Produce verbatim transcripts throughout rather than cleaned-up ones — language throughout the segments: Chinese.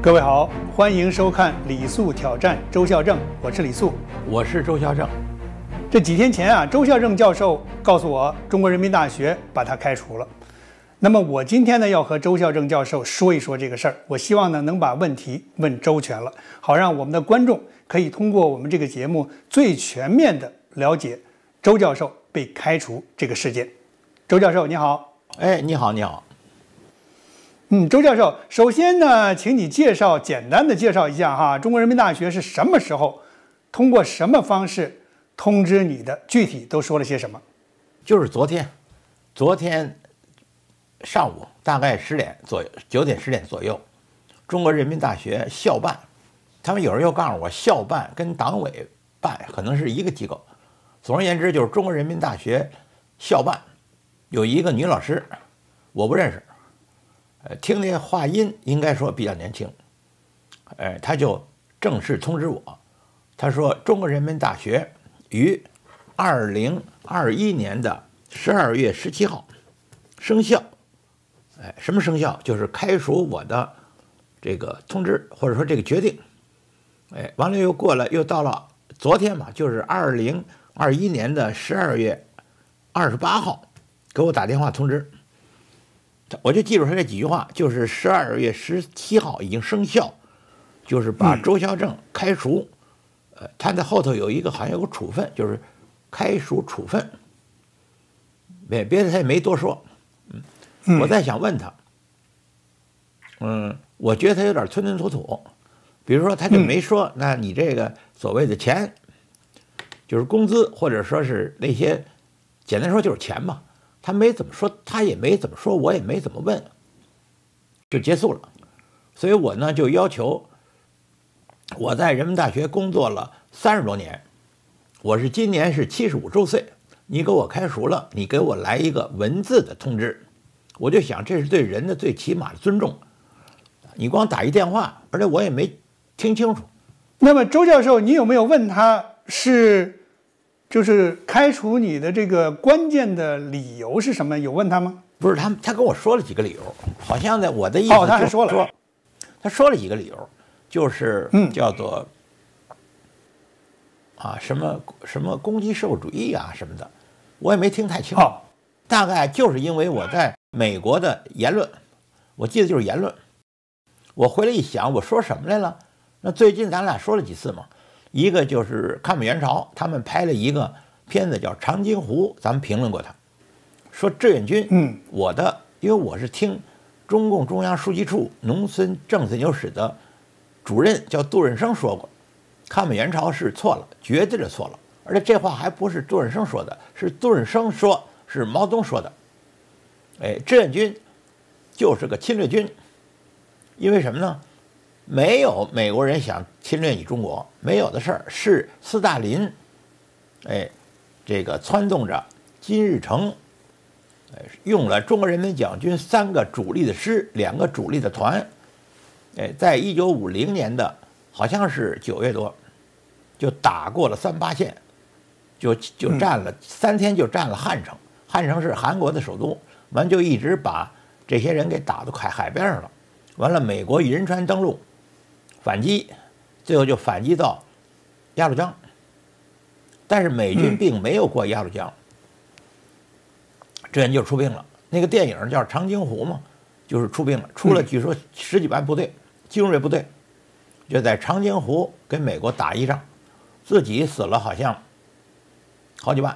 各位好，欢迎收看李素挑战周孝正，我是李素， 我是周孝正。 这几天前啊，周孝正教授告诉我，中国人民大学把他开除了。那么我今天呢，要和周孝正教授说一说这个事儿。我希望呢，能把问题问周全了，好让我们的观众可以通过我们这个节目最全面的了解周教授被开除这个事件。周教授你好。 哎，你好，你好。 嗯，周教授，首先呢，请你介绍简单的介绍一下哈，中国人民大学是什么时候，通过什么方式通知你的？具体都说了些什么？ 就是昨天，昨天上午大概十点左右，九点十点左右，中国人民大学校办，他们有人又告诉我，校办跟党委办可能是一个机构。总而言之，就是中国人民大学校办有一个女老师，我不认识。呃，听那话音应该说比较年轻，呃，他就正式通知我，他说中国人民大学于二零二一年的十二月十七号生效，哎，什么生效？就是开除我的这个通知或者说这个决定，哎，完了又过了，又到了昨天嘛，就是二零二一年的十二月二十八号给我打电话通知。我就记住他这几句话，就是十二月十七号已经生效，就是把周孝正开除。呃，他在后头有一个好像有个处分，就是开除处分。别别的他也没多说。嗯，我在想问他，嗯，我觉得他有点吞吞吐吐。比如说，他就没说，那你这个所谓的钱，就是工资，或者说是那些，简单说就是钱嘛。他没怎么说，他也没怎么说，我也没怎么问，就结束了。所以我呢就要求，我在人民大学工作了三十多年，我是今年是七十五周岁，你给我开除了，你给我来一个文字的通知，我就想这是对人的最起码的尊重。你光打一电话，而且我也没听清楚。 那么周教授，你有没有问他是？就是开除你的这个关键的理由是什么？有问他吗？ 不是，他他跟我说了几个理由，好像在我的意思哦，他还说了， 说他说了几个理由，就是叫做、嗯、啊什么什么攻击社会主义啊什么的，我也没听太清楚。哦、大概就是因为我在美国的言论，我记得就是言论。我回来一想，我说什么来了？那最近咱俩说了几次嘛？一个就是抗美援朝，他们拍了一个片子叫《长津湖》，咱们评论过他，说志愿军， 嗯， 我的，因为我是听中共中央书记处农村政策研究室的主任叫杜润生说过，抗美援朝是错了，绝对的错了，而且这话还不是杜润生说的，是杜润生说，是毛泽东说的，哎，志愿军就是个侵略军，因为什么呢？没有美国人想侵略你中国，没有的事儿，是斯大林，哎，这个撺动着金日成，哎，用了中国人民解放军三个主力的师，两个主力的团，哎，在一九五零年的好像是九月多，就打过了三八线，就就占了、嗯、三天就占了汉城，汉城是韩国的首都，完就一直把这些人给打到海海边上了，完了美国以仁川登陆。反击，最后就反击到鸭绿江，但是美军并没有过鸭绿江，志愿就出兵了。那个电影叫《长津湖》嘛，就是出兵了，出了据说十几万部队，精锐部队，就在长津湖跟美国打一仗，自己死了好像好几万。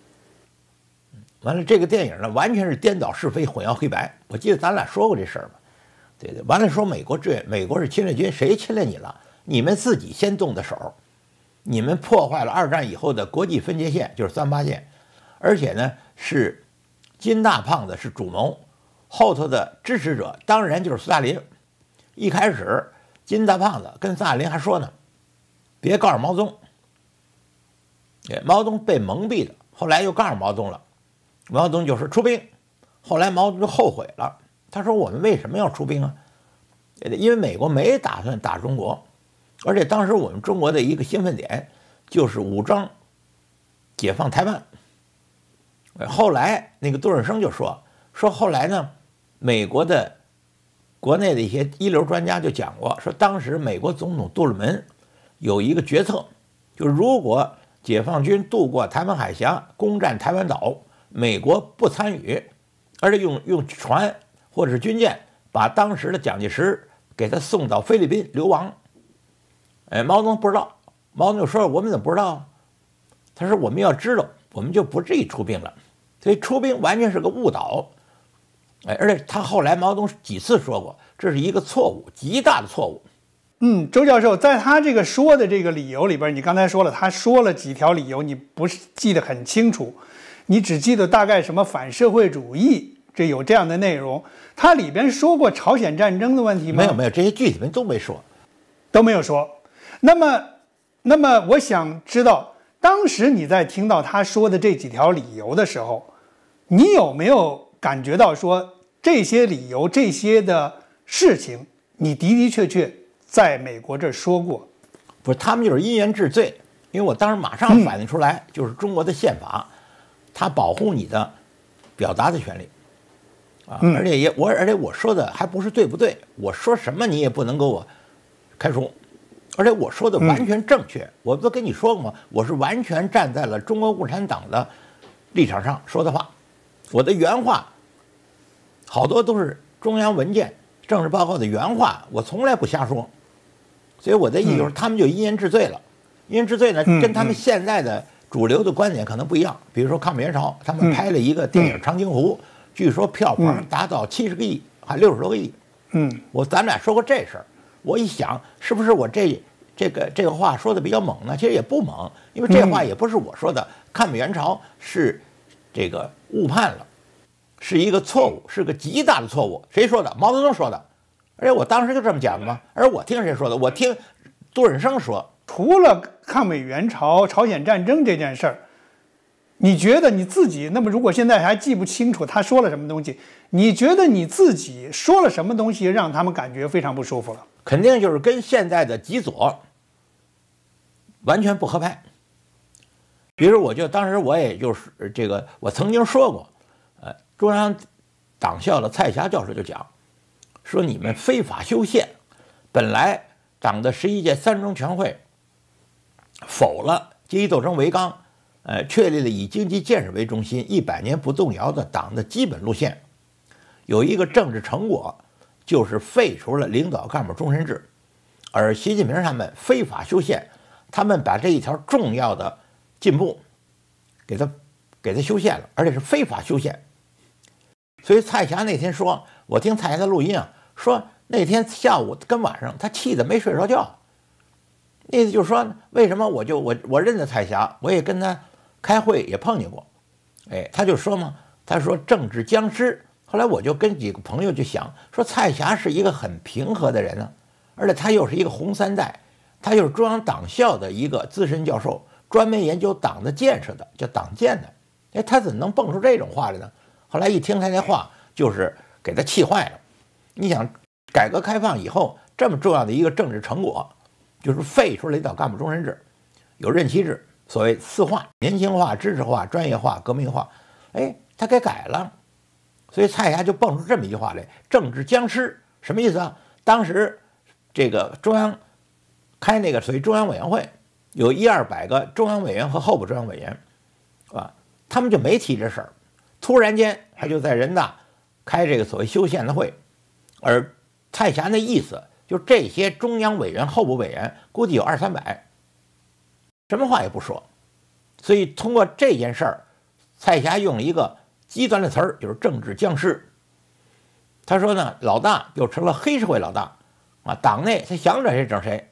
完了，这个电影呢，完全是颠倒是非、混淆黑白。我记得咱俩说过这事儿嘛。对对，完了说美国志愿，美国是侵略军，谁侵略你了？你们自己先动的手，你们破坏了二战以后的国际分界线，就是三八线，而且呢是金大胖子是主谋，后头的支持者当然就是斯大林。一开始金大胖子跟斯大林还说呢，别告诉毛泽东，毛泽东被蒙蔽的，后来又告诉毛泽东了，毛泽东就说出兵，后来毛泽东就后悔了。他说：“我们为什么要出兵啊？因为美国没打算打中国，而且当时我们中国的一个兴奋点就是武装解放台湾。后来那个杜润生就说说后来呢，美国的国内的一些一流专家就讲过，说当时美国总统杜鲁门有一个决策，就是如果解放军渡过台湾海峡攻占台湾岛，美国不参与，而且用用船或者是军舰把当时的蒋介石给他送到菲律宾流亡。哎，毛泽东不知道，毛泽东就说：“我们怎么不知道？”他说：“我们要知道，我们就不至于出兵了。”所以出兵完全是个误导。哎，而且他后来毛泽东几次说过，这是一个错误，极大的错误。 嗯，周教授在他这个说的这个理由里边，你刚才说了，他说了几条理由，你不是记得很清楚，你只记得大概什么反社会主义，这有这样的内容。他里边说过朝鲜战争的问题吗？ 没有，没有，这些具体的都没说， 都没有说。那么，那么我想知道，当时你在听到他说的这几条理由的时候，你有没有感觉到说这些理由、这些的事情，你的的确确在美国这儿说过？ 不是，他们就是因缘治罪，因为我当时马上反映出来，嗯、就是中国的宪法，它保护你的表达的权利啊， 嗯、 而且也我而且我说的还不是对不对，我说什么你也不能给我开除。而且我说的完全正确，嗯、我不都跟你说过吗？我是完全站在了中国共产党的立场上说的话，我的原话好多都是中央文件、政治报告的原话，我从来不瞎说。所以我的意思就是，他们就因缘治罪了。因缘治罪呢，跟他们现在的主流的观点可能不一样。比如说抗美援朝，他们拍了一个电影《长津湖》，据说票房达到七十个亿，还六十多个亿。 嗯， 我咱们俩说过这事儿。我一想，是不是我这这个这个话说的比较猛呢？其实也不猛，因为这话也不是我说的。抗美援朝是这个误判了，是一个错误，是个极大的错误。谁说的？毛泽东说的。而且我当时就这么讲的嘛。而我听谁说的？我听杜润生说。 除了抗美援朝、朝鲜战争这件事儿，你觉得你自己？那么如果现在还记不清楚他说了什么东西，你觉得你自己说了什么东西让他们感觉非常不舒服了？ 肯定就是跟现在的极左完全不合拍。比如，我就当时我也就是这个，我曾经说过，呃，中央党校的蔡霞教授就讲，说你们非法修宪，本来党的十一届三中全会否了阶级斗争为纲，呃，确立了以经济建设为中心、一百年不动摇的党的基本路线，有一个政治成果。就是废除了领导干部终身制，而习近平他们非法修宪，他们把这一条重要的进步给他给他修宪了，而且是非法修宪。所以蔡霞那天说，我听蔡霞的录音啊，说那天下午跟晚上他气得没睡着觉，意思就是说，为什么我就我我认得蔡霞，我也跟他开会也碰见过，哎，他就说嘛，他说政治僵尸。后来我就跟几个朋友就想说，蔡霞是一个很平和的人呢、啊，而且他又是一个红三代，他又是中央党校的一个资深教授，专门研究党的建设的，叫党建的。哎，他怎么能蹦出这种话来呢？后来一听他那话，就是给他气坏了。你想，改革开放以后这么重要的一个政治成果，就是废除领导干部终身制，有任期制，所谓四化：年轻化、知识化、专业化、革命化。哎，他给改了。所以蔡霞就蹦出这么一句话来：政治僵尸，什么意思啊？当时这个中央开那个所谓中央委员会，有一二百个中央委员和候补中央委员，啊，他们就没提这事儿。突然间，他就在人大开这个所谓修宪的会，而蔡霞那意思就这些中央委员、候补委员估计有二三百，什么话也不说。所以通过这件事儿，蔡霞用了一个极端的词儿，就是政治僵尸。他说呢，老大又成了黑社会老大啊，党内他想整谁整谁。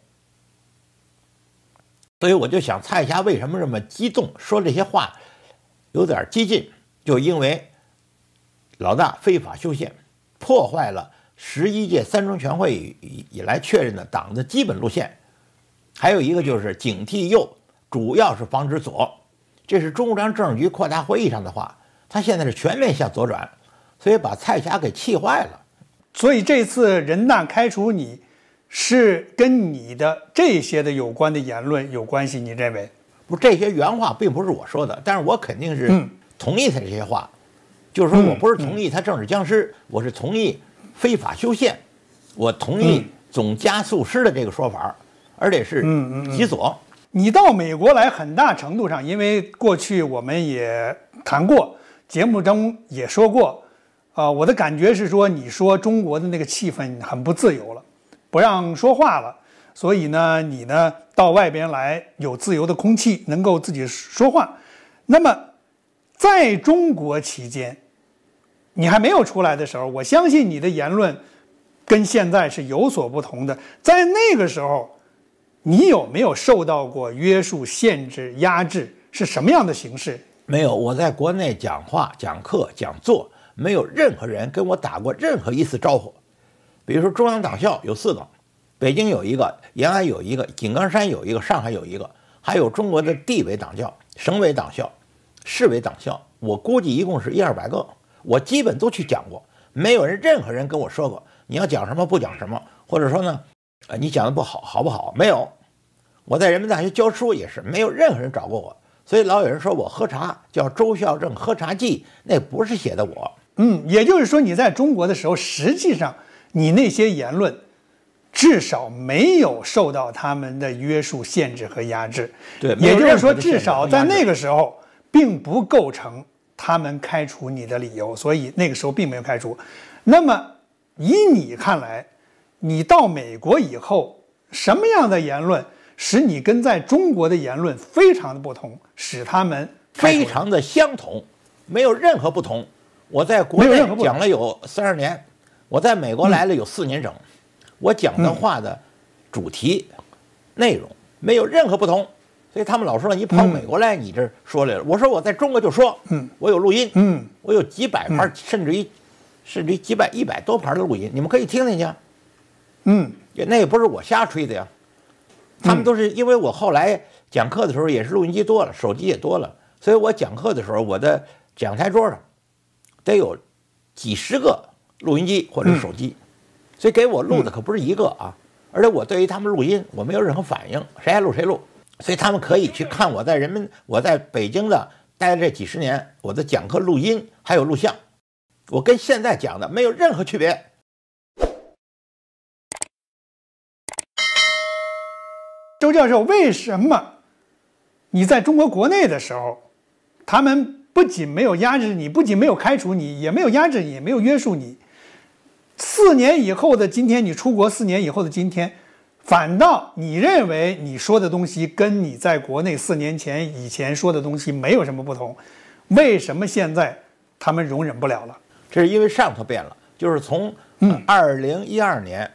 所以我就想，蔡霞为什么这么激动，说这些话有点激进，就因为老大非法修宪，破坏了十一届三中全会以以来确认的党的基本路线。还有一个就是警惕右，主要是防止左，这是中共中央政治局扩大会议上的话。他现在是全面向左转，所以把蔡霞给气坏了。 所以这次人大开除你，是跟你的这些的有关的言论有关系？你认为？ 不，这些原话并不是我说的，但是我肯定是同意他这些话。嗯、就是说我不是同意他政治僵尸，嗯、我是同意非法修宪。 我同意总加速师的这个说法，而且是极左。 你到美国来，很大程度上，因为过去我们也谈过，节目中也说过，啊、呃，我的感觉是说，你说中国的那个气氛很不自由了，不让说话了，所以呢，你呢到外边来有自由的空气，能够自己说话。那么，在中国期间，你还没有出来的时候，我相信你的言论跟现在是有所不同的。在那个时候，你有没有受到过约束、限制、压制？是什么样的形式？ 没有，我在国内讲话、讲课、讲座，没有任何人跟我打过任何一次招呼。比如说中央党校有四个，北京有一个，延安有一个，井冈山有一个，上海有一个，还有中国的地委党校、省委党校、市委党校，我估计一共是一二百个，我基本都去讲过，没有人任何人跟我说过你要讲什么不讲什么，或者说呢，呃，你讲的不好，好不好？没有。我在人民大学教书也是，没有任何人找过我，所以老有人说我喝茶叫周孝正喝茶记，那不是写的我。 嗯，也就是说你在中国的时候，实际上你那些言论至少没有受到他们的约束、限制和压制。 对， 也就是说，至少在那个时候并不构成他们开除你的理由，所以那个时候并没有开除。那么以你看来，你到美国以后，什么样的言论使你跟在中国的言论非常的不同，使他们非常的相同，没有任何不同。我在国内讲了有三十年，我在美国来了有四年整，嗯、我讲的话的主题、嗯、内容没有任何不同，所以他们老说你跑美国来，你这说来了。嗯、我说我在中国就说， 嗯， 我有录音， 嗯， 我有几百盘，嗯、甚至于甚至于几百一百多盘的录音，你们可以听听去。 嗯， 那也不是我瞎吹的呀。他们都是因为我后来讲课的时候也是录音机多了，手机也多了，所以我讲课的时候，我的讲台桌上得有几十个录音机或者手机，所以给我录的可不是一个啊。而且我对于他们录音，我没有任何反应，谁爱录谁录，所以他们可以去看我在人民我在北京的待这几十年，我的讲课录音还有录像，我跟现在讲的没有任何区别。 周教授，为什么你在中国国内的时候，他们不仅没有压制你，不仅没有开除你，也没有压制你，也没有约束你？四年以后的今天，你出国四年以后的今天，反倒你认为你说的东西跟你在国内四年前以前说的东西没有什么不同？为什么现在他们容忍不了了？ 这是因为上头变了，就是从二零一二年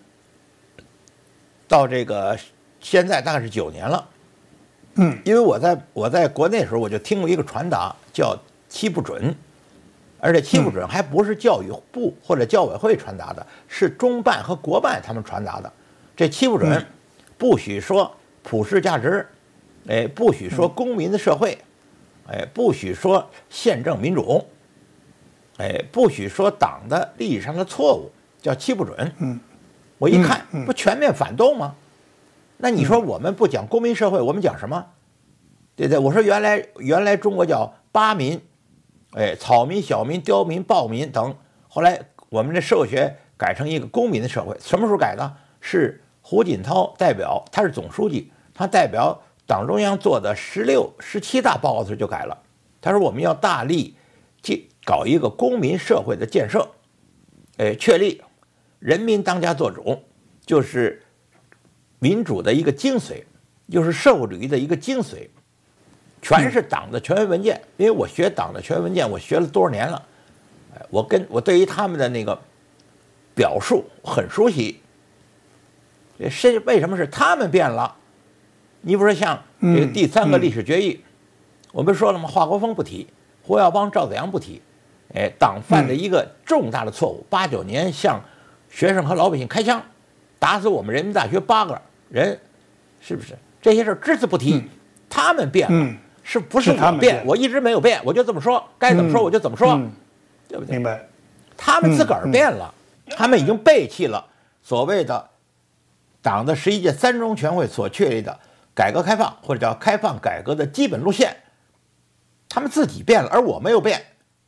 到这个。现在大概是九年了， 嗯， 因为我在我在国内的时候，我就听过一个传达叫七不准，而且七不准还不是教育部或者教委会传达的，是中办和国办他们传达的。这七不准，不许说普世价值，哎，不许说公民的社会，哎，不许说宪政民主，哎，不许说党的历史上的错误，叫七不准。 嗯， 我一看，不全面反动吗？那你说我们不讲公民社会，我们讲什么？对不对？我说原来原来中国叫八民，哎，草民、小民、刁民、暴民等。后来我们这社会学改成一个公民的社会，什么时候改的？是胡锦涛代表，他是总书记，他代表党中央做的十六、十七大报告的时候就改了。他说我们要大力建搞一个公民社会的建设，哎，确立人民当家作主，就是民主的一个精髓，就是社会主义的一个精髓，全是党的权威文件。因为我学党的权威文件，我学了多少年了，我跟我对于他们的那个表述很熟悉。是为什么是他们变了？你比如说像这个第三个历史决议，我们说了吗？华国锋不提，胡耀邦、赵子阳不提，哎，党犯的一个重大的错误，八九年向学生和老百姓开枪，打死我们人民大学八个人，是不是？这些事只字不提，嗯、他们变了，嗯、是不是我变？我一直没有变，我就这么说，该怎么说我就怎么说， 嗯、 对不对？ 明白？ 他们自个儿变了，嗯、他们已经背弃了所谓的党的十一届三中全会所确立的改革开放或者叫开放改革的基本路线，他们自己变了，而我没有变。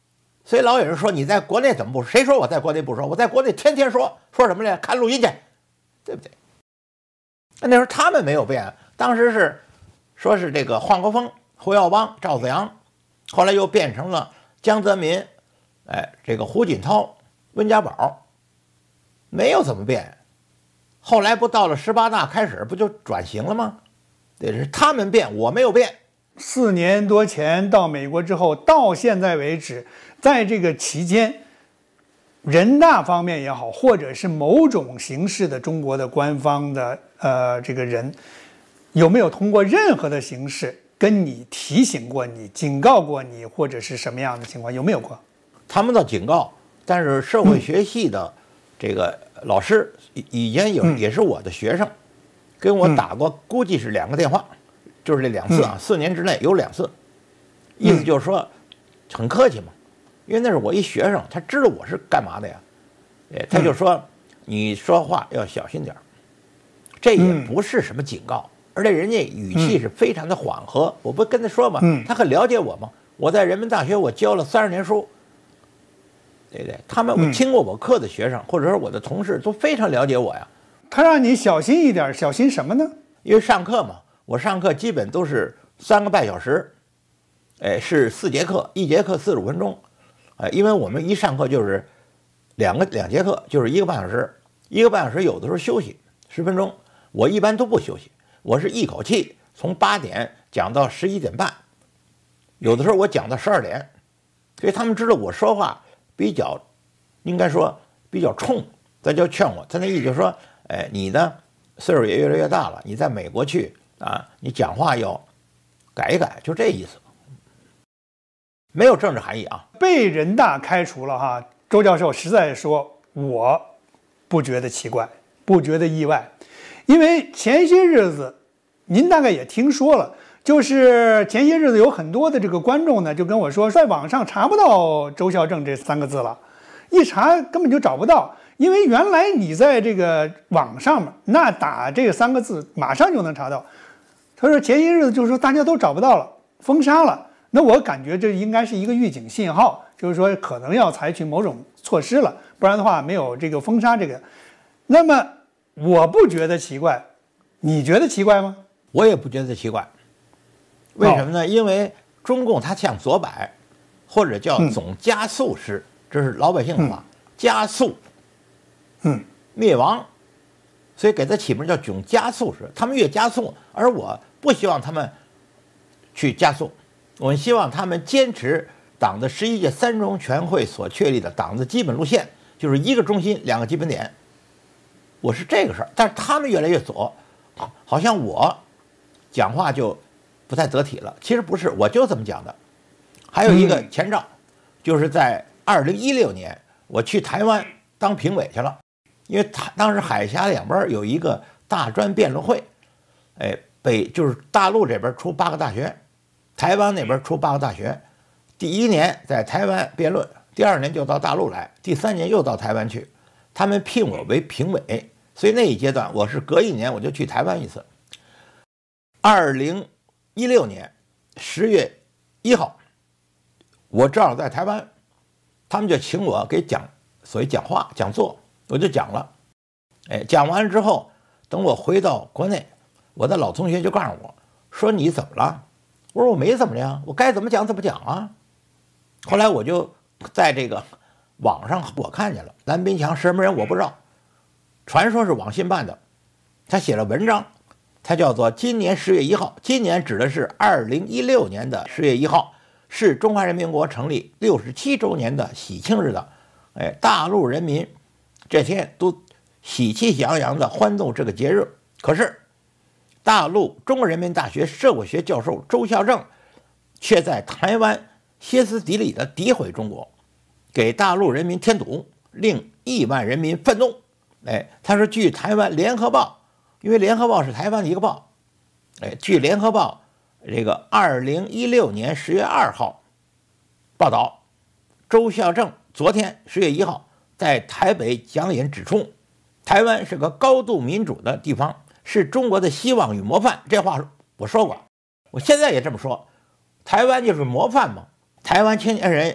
所以老有人说你在国内怎么不说？谁说我在国内不说？我在国内天天说，说什么呢？看录音去，对不对？那时候他们没有变，当时是说是这个华国锋、胡耀邦、赵子阳，后来又变成了江泽民，哎，这个胡锦涛、温家宝，没有怎么变。后来不到了十八大开始，不就转型了吗？对，是他们变，我没有变。 四年多前到美国之后，到现在为止，在这个期间，人大方面也好，或者是某种形式的中国的官方的呃这个人，有没有通过任何的形式跟你提醒过你、警告过你，或者是什么样的情况？有没有过？ 他们的警告，但是社会学系的这个老师以前有也是我的学生，跟我打过，估计是两个电话。就是这两次啊，四年之内有两次，意思就是说，很客气嘛，因为那是我一学生，他知道我是干嘛的呀，哎，他就说你说话要小心点儿，这也不是什么警告，而且人家语气是非常的缓和，我不跟他说嘛，他很了解我嘛，我在人民大学我教了三十年书，对不对？他们听过我课的学生或者说我的同事都非常了解我呀。 他让你小心一点，小心什么呢？ 因为上课嘛。我上课基本都是三个半小时，哎，是四节课，一节课四十五分钟，哎，因为我们一上课就是两个两节课，就是一个半小时，一个半小时有的时候休息十分钟，我一般都不休息，我是一口气从八点讲到十一点半，有的时候我讲到十二点，所以他们知道我说话比较，应该说比较冲，他就劝我，他那意思就是说，哎，你呢岁数也越来越大了，你在美国去。啊，你讲话要改一改，就这意思，没有政治含义啊。 被人大开除了哈，周教授实在说，我不觉得奇怪，不觉得意外，因为前些日子您大概也听说了，就是前些日子有很多的这个观众呢，就跟我说，在网上查不到周孝正这三个字了，一查根本就找不到。因为原来你在这个网上嘛，那打这个三个字马上就能查到。他说前些日子就是说大家都找不到了，封杀了。那我感觉这应该是一个预警信号，就是说可能要采取某种措施了，不然的话没有这个封杀这个。那么我不觉得奇怪，你觉得奇怪吗？ 我也不觉得奇怪。为什么呢？哦、因为中共它向左摆，或者叫总加速师，嗯、这是老百姓的话，嗯、加速。 嗯， 灭亡，所以给他起名叫总加速师。他们越加速，而我不希望他们去加速，我们希望他们坚持党的十一届三中全会所确立的党的基本路线，就是一个中心，两个基本点。我是这个事儿，但是他们越来越左，好像我讲话就不太得体了。其实不是，我就这么讲的。还有一个前兆，就是在二零一六年，我去台湾当评委去了。因为他当时海峡两边有一个大专辩论会，哎，北就是大陆这边出八个大学，台湾那边出八个大学，第一年在台湾辩论，第二年就到大陆来，第三年又到台湾去，他们聘我为评委，所以那一阶段我是隔一年我就去台湾一次。二零一六年十月一号，我正好在台湾，他们就请我给讲所谓讲话讲座。我就讲了，哎，讲完了之后，等我回到国内，我的老同学就告诉我说：“你怎么了？”我说：“我没怎么样，我该怎么讲怎么讲啊。”后来我就在这个网上我看见了，蓝斌强是什么人我不知道，传说是网信办的，他写了文章，他叫做《今年十月一号》，今年指的是二零一六年的十月一号，是中华人民共和国成立六十七周年的喜庆日的，哎，大陆人民。这天都喜气洋洋地欢度这个节日，可是大陆中国人民大学社会学教授周孝正却在台湾歇斯底里地诋毁中国，给大陆人民添堵，令亿万人民愤怒。哎，他说据台湾联合报，因为联合报是台湾的一个报，哎，据联合报这个二零一六年十月二号报道，周孝正昨天十月一号在台北讲演指出，台湾是个高度民主的地方，是中国的希望与模范。这话我说过，我现在也这么说，台湾就是模范嘛。台湾青年人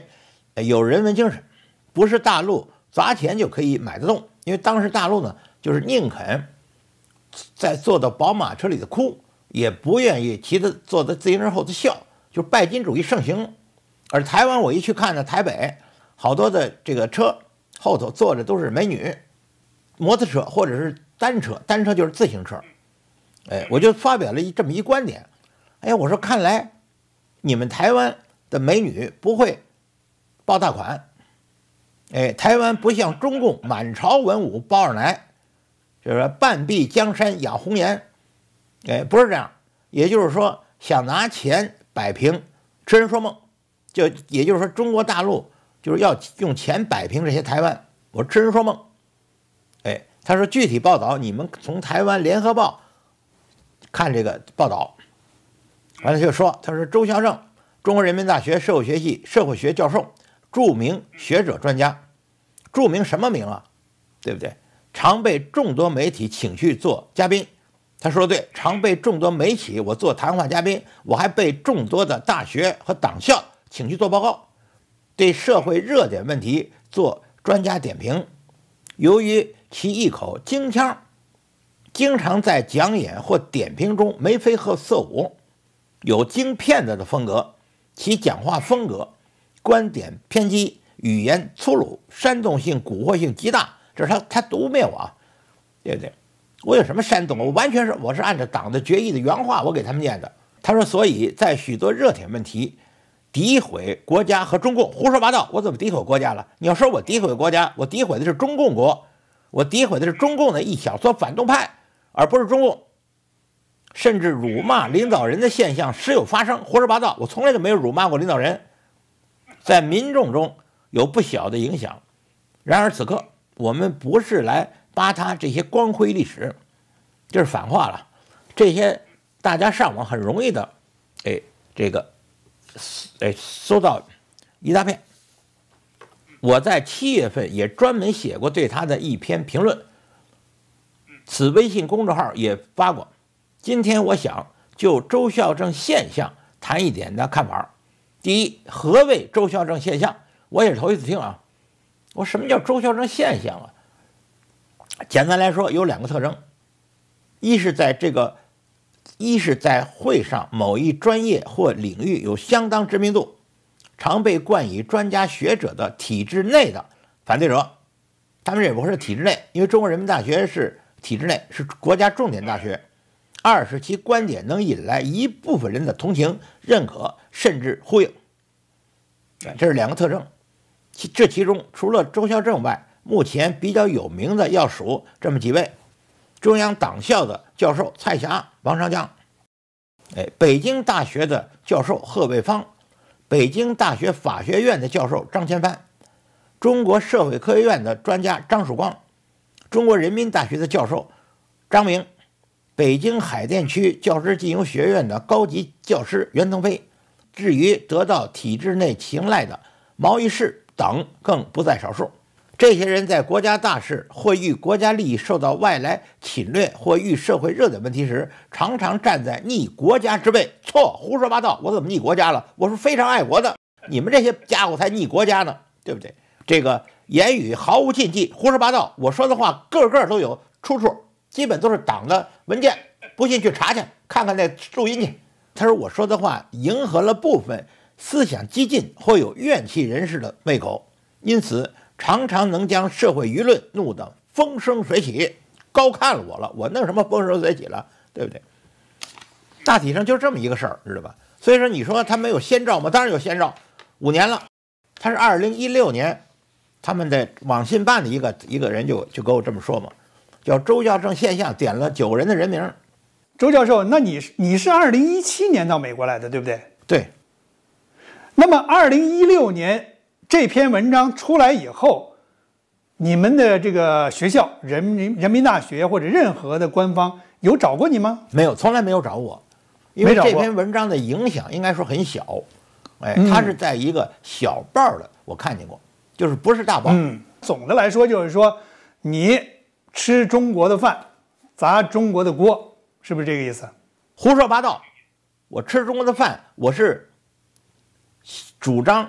有人文精神，不是大陆砸钱就可以买得动。因为当时大陆呢，就是宁肯在坐到宝马车里的哭，也不愿意骑着坐在自行车后的笑，就拜金主义盛行。而台湾我一去看呢，台北好多的这个车后头坐着都是美女，摩托车或者是单车，单车就是自行车。哎，我就发表了一这么一观点。哎，我说看来你们台湾的美女不会抱大款。哎，台湾不像中共满朝文武包二奶，就是半壁江山养红颜。哎，不是这样。也就是说，想拿钱摆平痴人说梦，就也就是说，中国大陆就是要用钱摆平这些台湾。我痴人说梦。哎，他说具体报道你们从台湾联合报看这个报道。完了就说，他说周孝正，中国人民大学社会学系社会学教授，著名学者专家。著名什么名啊？对不对？常被众多媒体请去做嘉宾。他说的对，常被众多媒体我做谈话嘉宾，我还被众多的大学和党校请去做报告，对社会热点问题做专家点评。由于其一口京腔，经常在讲演或点评中眉飞色舞，有京片子的风格，其讲话风格观点偏激，语言粗鲁，煽动性蛊惑性极大。这是他他毒灭我啊，对不对？我有什么煽动？我完全是我是按照党的决议的原话我给他们念的。他说，所以在许多热点问题诋毁国家和中共，胡说八道。我怎么诋毁国家了？你要说我诋毁国家，我诋毁的是中共国，我诋毁的是中共的一小撮反动派，而不是中共。甚至辱骂领导人的现象时有发生，胡说八道。我从来就没有辱骂过领导人，在民众中有不小的影响。然而此刻我们不是来扒他这些光辉历史，这是反话了。这些大家上网很容易的，哎，这个，哎，搜到一大片。我在七月份也专门写过对他的一篇评论，此微信公众号也发过。今天我想就周孝正现象谈一点的看法。第一，何谓周孝正现象？我也是头一次听啊。我什么叫周孝正现象啊？简单来说，有两个特征：一是在这个，一是在会上某一专业或领域有相当知名度，常被冠以专家学者的体制内的反对者。他们认为是体制内，因为中国人民大学是体制内，是国家重点大学。二是其观点能引来一部分人的同情、认可，甚至呼应。这是两个特征。其这其中，除了周孝正外，目前比较有名的要数这么几位：中央党校的教授蔡霞、王长江，哎，北京大学的教授贺卫方，北京大学法学院的教授张千帆，中国社会科学院的专家张曙光，中国人民大学的教授张明，北京海淀区教师进修学院的高级教师袁腾飞。至于得到体制内青睐的毛一士等更不在少数。这些人在国家大事或遇国家利益受到外来侵略或遇社会热点问题时，常常站在逆国家之位。错，胡说八道！我怎么逆国家了？我是非常爱国的，你们这些家伙才逆国家呢，对不对？这个言语毫无禁忌，胡说八道。我说的话个个都有出处，基本都是党的文件，不信去查去，看看那录音去。他说我说的话迎合了部分思想激进或有怨气人士的胃口，因此常常能将社会舆论弄得风生水起，高看了我了，我弄什么风生水起了，对不对？大体上就这么一个事儿，知道吧？所以说你说他没有先兆吗？当然有先兆，五年了。他是二零一六年，他们的网信办的一个一个人就就跟我这么说嘛，叫周孝正现象，点了九个人的人名。 周教授，那你你是二零一七年到美国来的，对不对？ 对。 那么二零一六年这篇文章出来以后，你们的这个学校人民人民大学或者任何的官方有找过你吗？ 没有，从来没有找我，因为这篇文章的影响应该说很小。哎，它是在一个小报的，我看见过，就是不是大报。 嗯，总的来说就是说，你吃中国的饭，砸中国的锅。是不是这个意思？ 胡说八道！我吃中国的饭，我是主张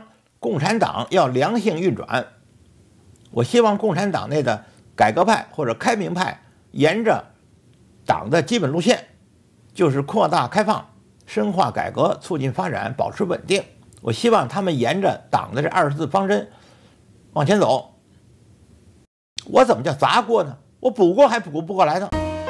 共产党要良性运转。我希望共产党内的改革派或者开明派沿着党的基本路线，就是扩大开放、深化改革、促进发展、保持稳定。我希望他们沿着党的这二十四方针往前走。我怎么叫砸锅呢？我补锅还补不过来呢。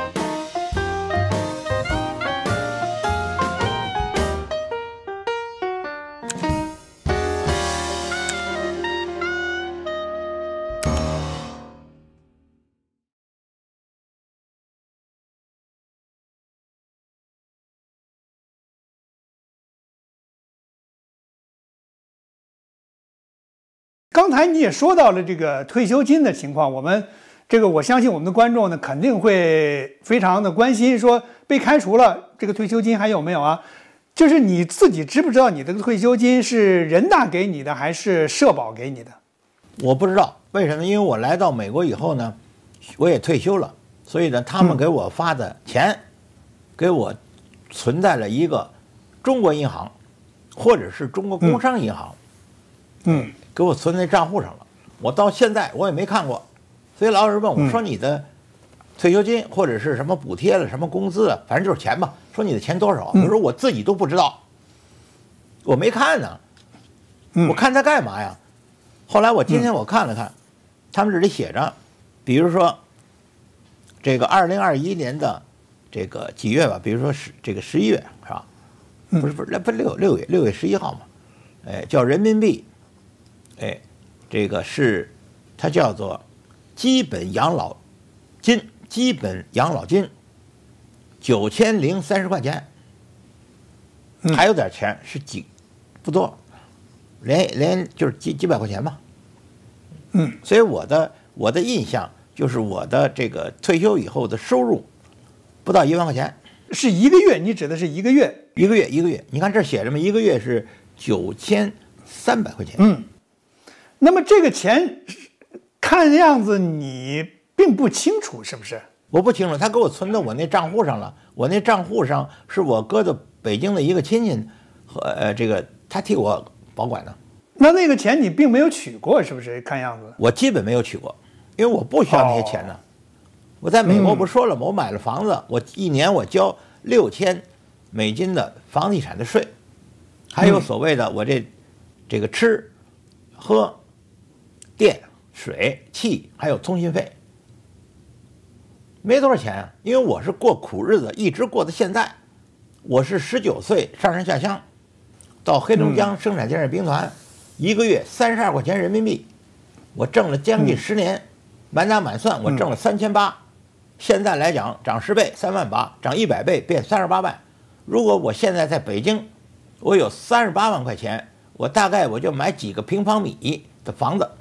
刚才你也说到了这个退休金的情况，我们这个我相信我们的观众呢肯定会非常的关心，说被开除了这个退休金还有没有啊？就是你自己知不知道你这个退休金是人大给你的还是社保给你的？ 我不知道为什么，因为我来到美国以后呢，我也退休了，所以呢，他们给我发的钱，嗯、给我存在了一个中国银行，或者是中国工商银行， 嗯。嗯给我存在账户上了，我到现在我也没看过，所以老有人问我说你的退休金或者是什么补贴了什么工资啊，反正就是钱吧，说你的钱多少？我说我自己都不知道，我没看呢，我看它干嘛呀？后来我今天我看了看，他们这里写着，比如说这个二零二一年的这个几月吧，比如说十这个十一月是吧？不是不是，那不六六月六月十一号嘛？哎，叫人民币。哎，这个是它叫做基本养老金，基本养老金九千零三十块钱，还有点钱是几不多，连连就是几几百块钱吧。 嗯， 所以我的我的印象就是我的这个退休以后的收入不到一万块钱， 是一个月？你指的是一个月？ 一个月一个月，你看这写着吗？一个月是九千三百块钱。 嗯。那么这个钱，看样子你并不清楚，是不是？ 我不清楚，他给我存到我那账户上了。我那账户上是我搁到北京的一个亲戚和呃，这个他替我保管的。 那那个钱你并没有取过，是不是？看样子我基本没有取过，因为我不需要那些钱呢。哦、我在美国不说了吗？嗯、我买了房子，我一年我交六千美金的房地产的税，还有所谓的我这这个吃喝。电、水、气还有通信费，没多少钱啊！因为我是过苦日子，一直过到现在。我是十九岁上山下乡，到黑龙江生产建设兵团，嗯、一个月三十二块钱人民币，我挣了将近十年，嗯、满打满算我挣了三千八。现在来讲涨十倍，三万八；涨一百倍变三十八万。如果我现在在北京，我有三十八万块钱，我大概我就买几个平方米的房子。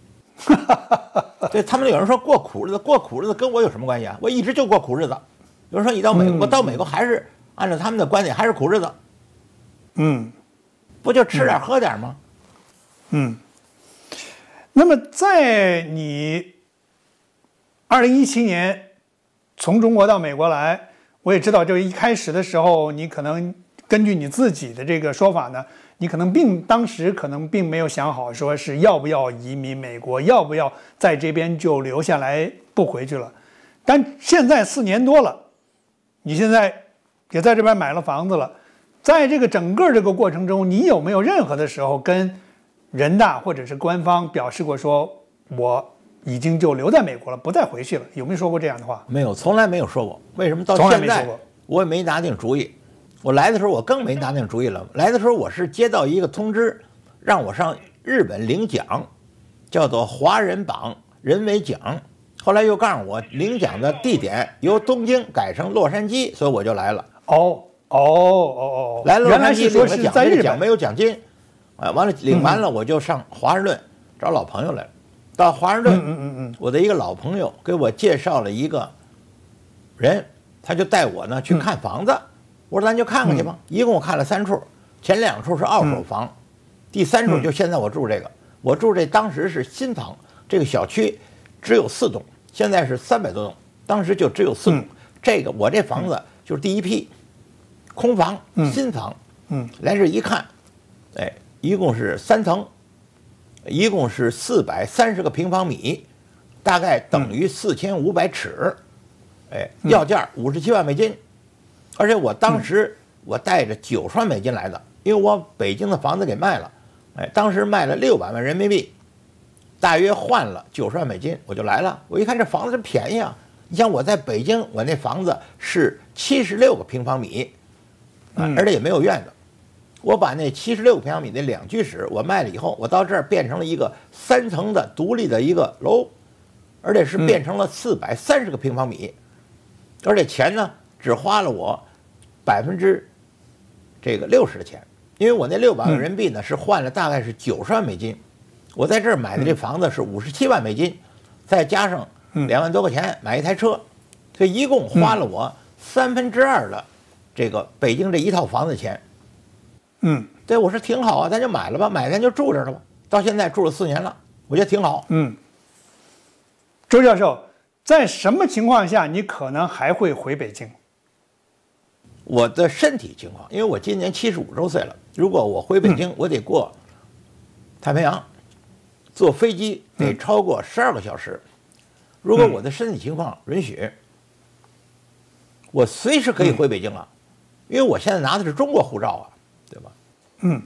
对他们有人说过苦日子，过苦日子跟我有什么关系啊？我一直就过苦日子。有人说你到美国，我到美国还是按照他们的观点还是苦日子。 嗯， 不就吃点喝点吗？ 嗯。那么在你二零一七年从中国到美国来，我也知道，就是一开始的时候，你可能根据你自己的这个说法呢。你可能并当时可能并没有想好，说是要不要移民美国，要不要在这边就留下来不回去了。但现在四年多了，你现在也在这边买了房子了，在这个整个这个过程中，你有没有任何的时候跟人大或者是官方表示过说我已经就留在美国了，不再回去了？有没有说过这样的话？ 没有，从来没有说过。为什么到现在我也没拿定主意？我来的时候我更没拿定主意了。来的时候我是接到一个通知，让我上日本领奖，叫做华人榜人为奖。后来又告诉我领奖的地点由东京改成洛杉矶，所以我就来了。 哦哦哦哦， 来了洛杉矶领了奖，这个奖没有奖金，啊，完了领完了我就上华盛顿找老朋友来了。到华盛顿， 嗯嗯嗯， 我的一个老朋友给我介绍了一个人，他就带我呢去看房子。我说咱就看看去吧，一共我看了三处，前两处是二手房，第三处就现在我住这个，我住这当时是新房，这个小区只有四栋，现在是三百多栋，当时就只有四栋。这个我这房子就是第一批空房，新房。嗯，来这一看，哎，一共是三层， 一共是四百三十个平方米，大概等于四千五百尺，哎，要价五十七万美金，而且我当时我带着九十万美金来的，因为我北京的房子给卖了，哎，当时卖了六百万人民币，大约换了九十万美金，我就来了。我一看这房子真便宜啊！你像我在北京，我那房子是七十六个平方米，啊，而且也没有院子。我把那七十六个平方米的两居室我卖了以后，我到这儿变成了一个三层的独立的一个楼，而且是变成了四百三十个平方米，而且钱呢只花了我百分之这个六十的钱，因为我那六百万人民币呢是换了大概是九十万美金，我在这儿买的这房子是五十七万美金，再加上两万多块钱买一台车，所以一共花了我三分之二的这个北京这一套房子钱。 嗯， 对，我说挺好啊，咱就买了吧，买咱就住这儿了吧。到现在住了四年了，我觉得挺好。 嗯，周教授，在什么情况下你可能还会回北京？ 我的身体情况，因为我今年七十五周岁了，如果我回北京，嗯、我得过太平洋，坐飞机得超过十二个小时。如果我的身体情况允许，我随时可以回北京了，因为我现在拿的是中国护照啊。对吧？ 嗯，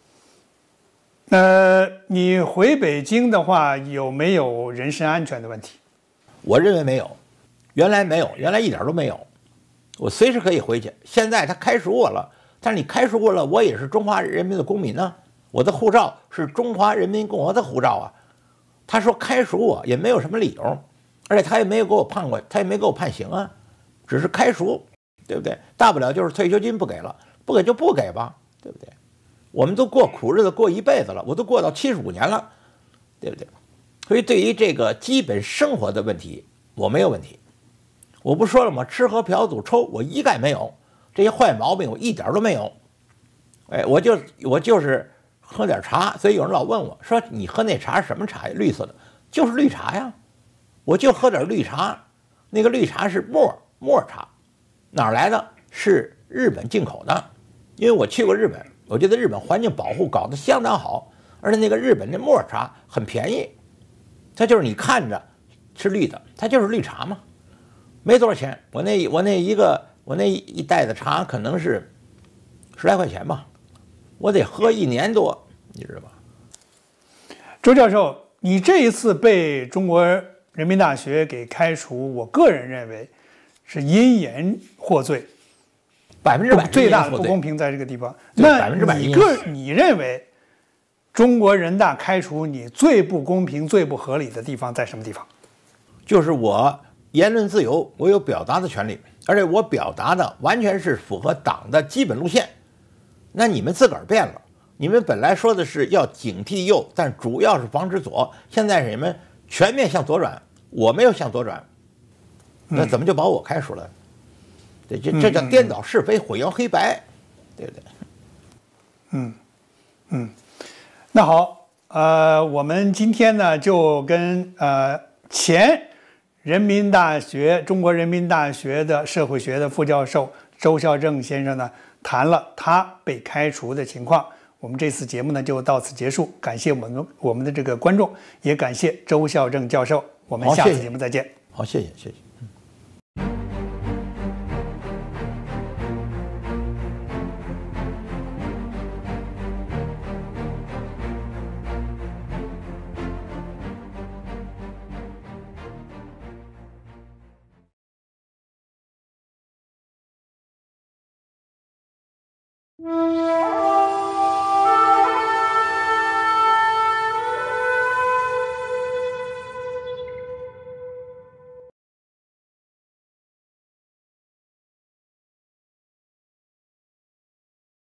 呃，你回北京的话，有没有人身安全的问题？ 我认为没有，原来没有，原来一点都没有。我随时可以回去。现在他开除我了，但是你开除我了，我也是中华人民的公民呢、啊。我的护照是中华人民共和国的护照啊。他说开除我也没有什么理由，而且他也没有给我判过，他也没给我判刑啊，只是开除，对不对？大不了就是退休金不给了，不给就不给吧。对不对？我们都过苦日子过一辈子了，我都过到七十五年了，对不对？所以对于这个基本生活的问题，我没有问题。我不说了吗？吃喝嫖赌抽，我一概没有，这些坏毛病我一点都没有。哎，我就我就是喝点茶，所以有人老问我说：“你喝那茶是什么茶呀？绿色的，就是绿茶呀。”我就喝点绿茶，那个绿茶是沫沫茶，哪儿来的？是日本进口的。因为我去过日本，我觉得日本环境保护搞得相当好，而且那个日本的沫茶很便宜，它就是你看着是绿的，它就是绿茶嘛，没多少钱。我那我那一个我那一袋子茶可能是十来块钱吧，我得喝一年多，你知道吧？ 周教授，你这一次被中国人民大学给开除，我个人认为是因言获罪。 百分之百最大的不公平在这个地方。那你个你认为中国人大开除你最不公平、最不合理的地方在什么地方？ 就是我言论自由，我有表达的权利，而且我表达的完全是符合党的基本路线。那你们自个儿变了，你们本来说的是要警惕右，但主要是防止左，现在是你们全面向左转，我没有向左转，那怎么就把我开除了？这这叫颠倒是非、混淆黑白，对不对？ 嗯嗯，那好，呃，我们今天呢就跟呃前人民大学中国人民大学的社会学的副教授周孝正先生呢谈了他被开除的情况。我们这次节目呢就到此结束，感谢我们我们的这个观众，也感谢周孝正教授。我们下次节目再见。 好，谢谢，谢谢。 嗯。